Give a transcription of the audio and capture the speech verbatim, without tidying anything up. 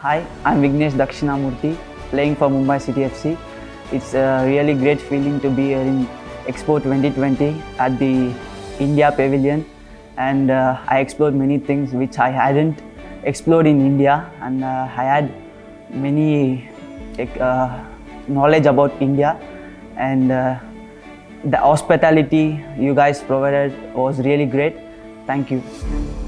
Hi, I'm Vignesh Dakshinamurthy, playing for Mumbai City F C. It's a really great feeling to be here in Expo twenty twenty at the India Pavilion, and uh, I explored many things which I hadn't explored in India, and uh, I had many uh, knowledge about India, and uh, the hospitality you guys provided was really great. Thank you.